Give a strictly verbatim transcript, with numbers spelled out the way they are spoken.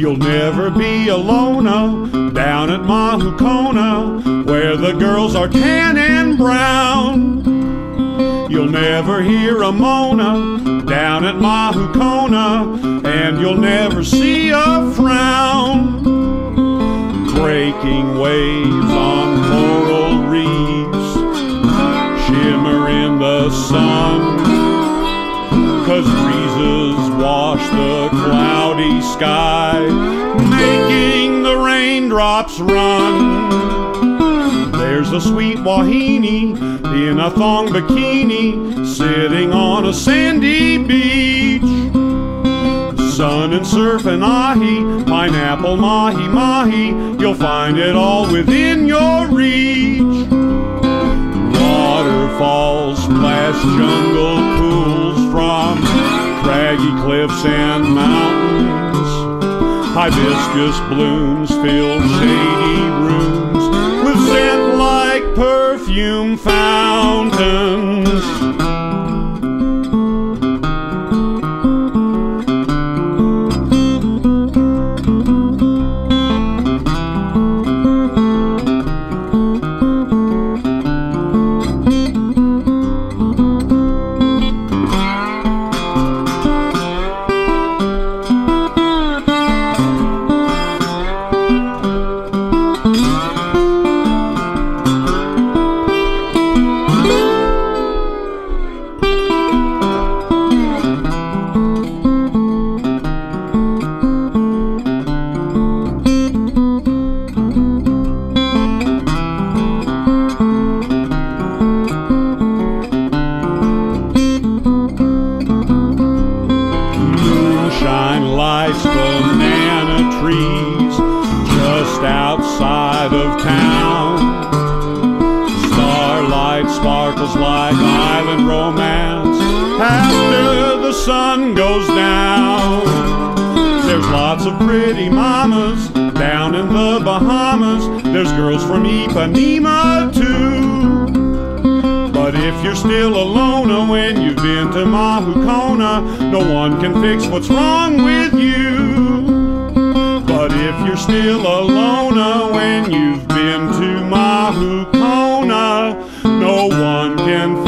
You'll never be alone down at Mahukona, where the girls are tan and brown. You'll never hear a Mona down at Mahukona, and you'll never see a frown. Breaking waves on coral reefs shimmer in the sun, 'cause breezes wash the cloudy sky, making the raindrops run. There's a sweet wahine in a thong bikini, sitting on a sandy beach. Sun and surf and ahi, pineapple, mahi-mahi, you'll find it all within your reach. Waterfalls splash jungle pools from craggy cliffs and mountains. Hibiscus blooms fill shady rooms with scent like perfume fountains. Banana trees just outside of town. Starlight sparkles like island romance after the sun goes down. There's lots of pretty mamas down in the Bahamas. There's girls from Ipanema too. But if you're still alone when you've been to Mahukona, no one can fix what's wrong with you. But if you're still alone when you've been to Mahukona, no one can fix